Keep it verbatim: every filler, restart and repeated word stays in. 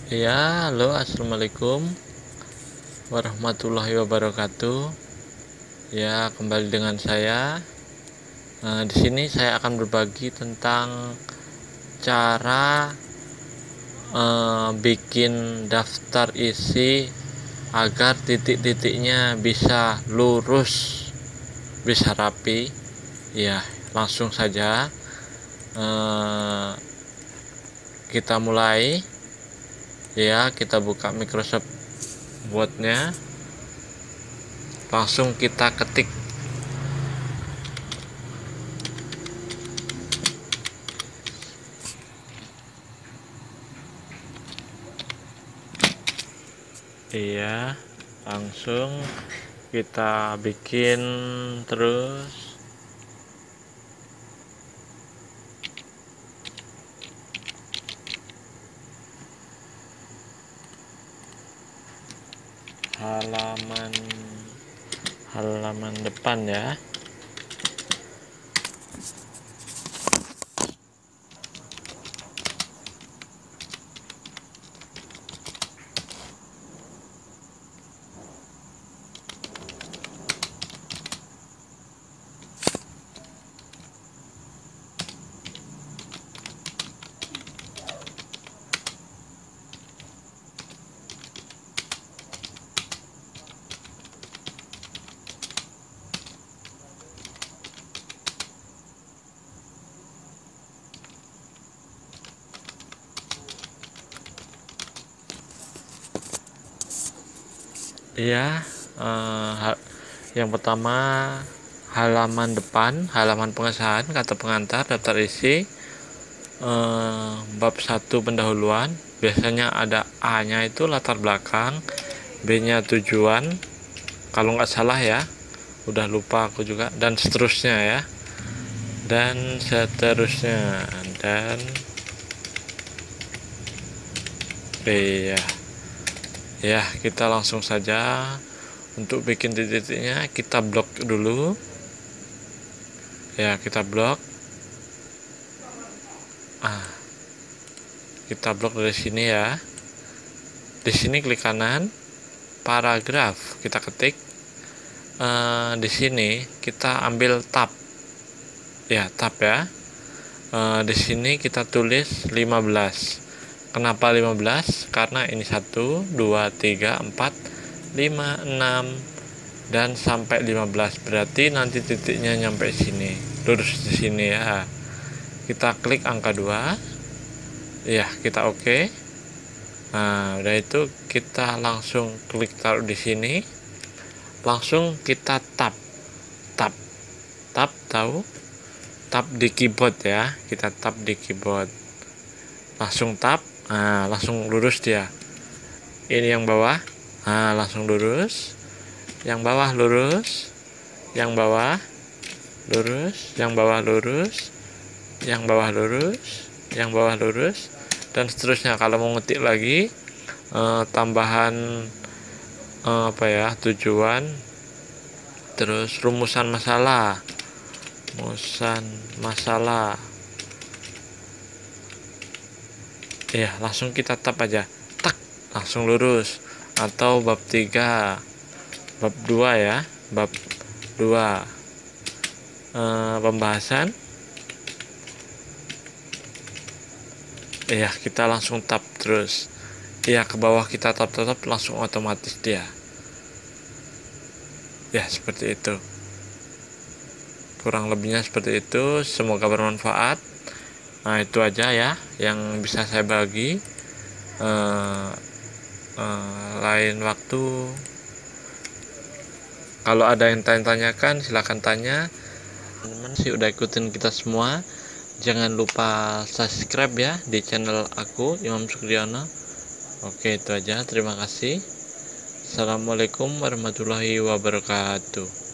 Ya, halo, assalamualaikum warahmatullahi wabarakatuh. Ya, kembali dengan saya. Nah, di sini saya akan berbagi tentang cara eh, bikin daftar isi agar titik-titiknya bisa lurus, bisa rapi. Ya, langsung saja eh, kita mulai. Ya, kita buka Microsoft Word-nya, langsung kita ketik iya langsung kita bikin terus. halaman halaman depan ya. Iya, eh, yang pertama halaman depan, halaman pengesahan, kata pengantar, daftar isi, eh, bab satu pendahuluan. Biasanya ada A nya itu latar belakang, B nya tujuan, kalau nggak salah ya, udah lupa aku juga, dan seterusnya ya, dan seterusnya, dan iya ya, kita langsung saja. Untuk bikin titik-titiknya kita blok dulu ya, kita blok ah kita blok dari sini ya. Di sini klik kanan, paragraf kita ketik. Eh, di sini kita ambil tab ya, tab ya. Eh, di sini kita tulis lima belas. Kenapa lima belas? Karena ini satu, dua, tiga, empat, lima, enam dan sampai lima belas. Berarti nanti titiknya nyampe sini, lurus di sini ya. Kita klik angka dua. Ya, kita oke. Okay. Nah, udah itu kita langsung klik taruh di sini. Langsung kita tab. Tab. Tab tahu? Tab di keyboard ya. Kita tab di keyboard. Langsung tab. Nah, langsung lurus dia. Ini yang bawah. Nah, langsung lurus. Yang bawah lurus. Yang bawah lurus. Yang bawah lurus. Yang bawah lurus. Yang bawah lurus. Dan seterusnya. Kalau mau ngetik lagi eh, tambahan eh, apa ya, tujuan, terus rumusan masalah, rumusan masalah. Ya, langsung kita tap aja, tak, langsung lurus. Atau bab tiga, bab dua ya, bab dua, e, pembahasan. Ya, kita langsung tap terus. Ya, ke bawah kita tap tap langsung otomatis dia. Ya, seperti itu. Kurang lebihnya seperti itu. Semoga bermanfaat. Nah, itu aja ya yang bisa saya bagi. Uh, uh, lain waktu kalau ada yang tanya-tanyakan silahkan tanya. Teman-teman sih udah ikutin kita semua. Jangan lupa subscribe ya di channel aku, Imam Sukriyono. Oke, itu aja. Terima kasih. Assalamualaikum warahmatullahi wabarakatuh.